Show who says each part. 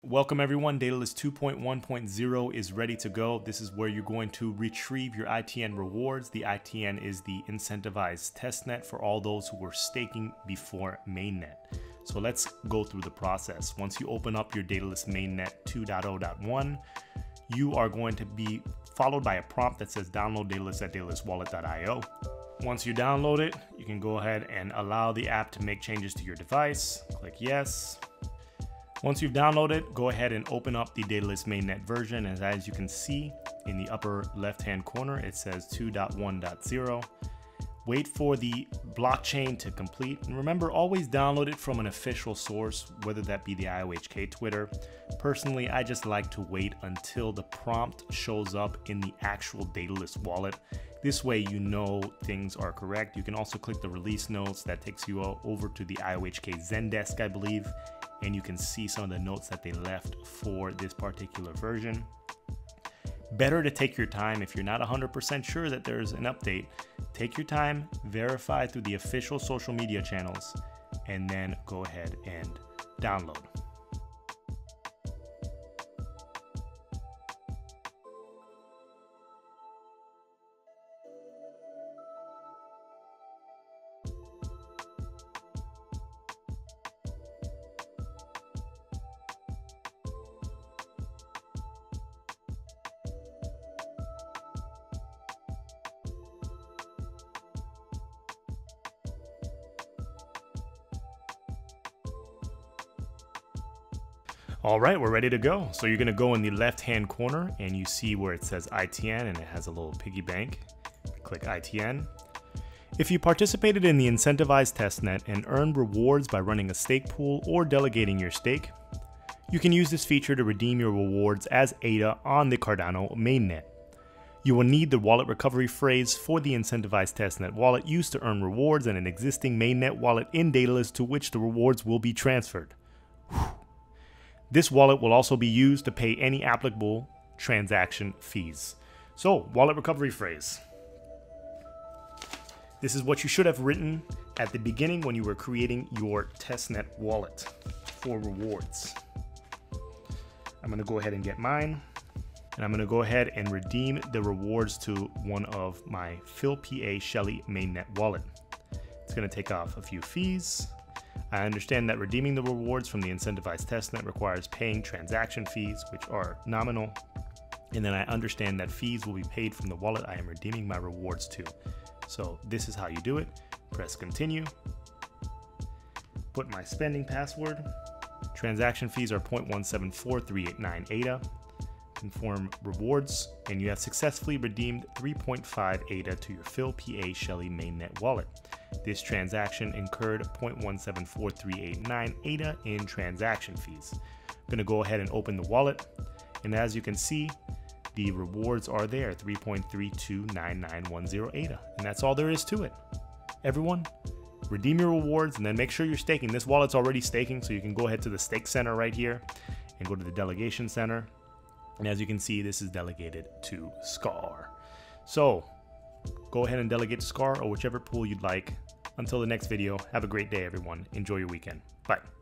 Speaker 1: Welcome everyone, Daedalus 2.1.0 is ready to go. This is where you're going to retrieve your ITN rewards. The ITN is the incentivized testnet for all those who were staking before mainnet. So let's go through the process. Once you open up your Daedalus mainnet 2.0.1, you are going to be followed by a prompt that says download Daedalus at daedaluswallet.io. Once you download it, you can go ahead and allow the app to make changes to your device. Click yes. Once you've downloaded, go ahead and open up the Daedalus mainnet version. And as you can see in the upper left-hand corner, it says 2.1.0. Wait for the blockchain to complete. And remember, always download it from an official source, whether that be the IOHK Twitter. Personally, I just like to wait until the prompt shows up in the actual Daedalus wallet. This way you know things are correct. You can also click the release notes. That takes you over to the IOHK Zendesk, I believe, and you can see some of the notes that they left for this particular version. Better to take your time. If you're not 100% sure that there's an update, take your time, verify through the official social media channels, and then go ahead and download. All right, we're ready to go. So you're gonna go in the left-hand corner and you see where it says ITN and it has a little piggy bank. Click ITN. If you participated in the incentivized testnet and earned rewards by running a stake pool or delegating your stake, you can use this feature to redeem your rewards as ADA on the Cardano mainnet. You will need the wallet recovery phrase for the incentivized testnet wallet used to earn rewards and an existing mainnet wallet in Daedalus to which the rewards will be transferred. This wallet will also be used to pay any applicable transaction fees. So, wallet recovery phrase. This is what you should have written at the beginning when you were creating your testnet wallet for rewards. I'm going to go ahead and get mine. And I'm going to go ahead and redeem the rewards to one of my PhilPA Shelly mainnet wallet. It's going to take off a few fees. I understand that redeeming the rewards from the incentivized testnet requires paying transaction fees, which are nominal. And then I understand that fees will be paid from the wallet I am redeeming my rewards to. So this is how you do it. Press continue. Put my spending password. Transaction fees are 0.174389 ADA. Confirm rewards, and you have successfully redeemed 3.5 ADA to your PhilPA Shelly mainnet wallet. This transaction incurred 0.174389 ADA in transaction fees. I'm going to go ahead and open the wallet, and as you can see, the rewards are there, 3.329910 ADA, and that's all there is to it. Everyone, redeem your rewards and then make sure you're staking. This wallet's already staking, so you can go ahead to the stake center right here and go to the delegation center. And as you can see, this is delegated to Scar. So go ahead and delegate to Scar or whichever pool you'd like. Until the next video, have a great day, everyone. Enjoy your weekend. Bye.